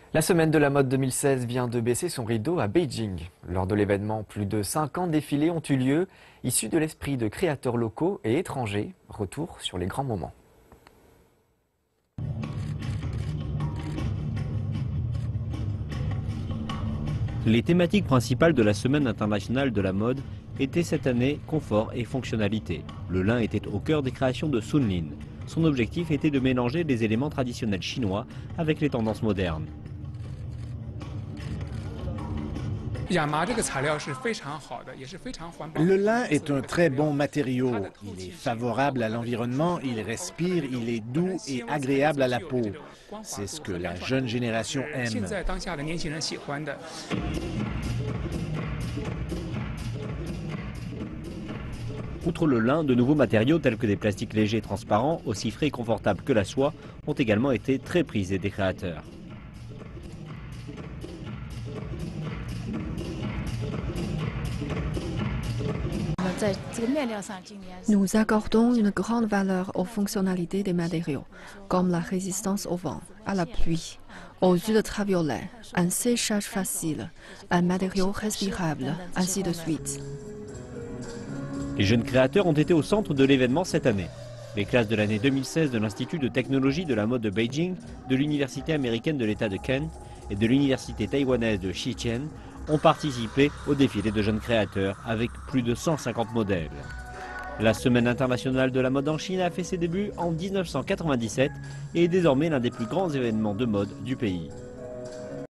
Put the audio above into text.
La semaine de la mode 2016 vient de baisser son rideau à Beijing. Lors de l'événement, plus de 50 défilés ont eu lieu, issus de l'esprit de créateurs locaux et étrangers. Retour sur les grands moments. Les thématiques principales de la Semaine internationale de la mode étaient cette année confort et fonctionnalité. Le lin était au cœur des créations de Sun Lin. Son objectif était de mélanger les éléments traditionnels chinois avec les tendances modernes. Le lin est un très bon matériau. Il est favorable à l'environnement, il respire, il est doux et agréable à la peau. C'est ce que la jeune génération aime. Outre le lin, de nouveaux matériaux tels que des plastiques légers et transparents, aussi frais et confortables que la soie, ont également été très prisés des créateurs. Nous accordons une grande valeur aux fonctionnalités des matériaux, comme la résistance au vent, à la pluie, aux ultraviolets, un séchage facile, un matériau respirable, ainsi de suite. Les jeunes créateurs ont été au centre de l'événement cette année. Les classes de l'année 2016 de l'Institut de technologie de la mode de Beijing, de l'Université américaine de l'État de Kent et de l'Université taïwanaise de Xichen ont participé au défilé de jeunes créateurs avec plus de 150 modèles. La Semaine internationale de la mode en Chine a fait ses débuts en 1997 et est désormais l'un des plus grands événements de mode du pays.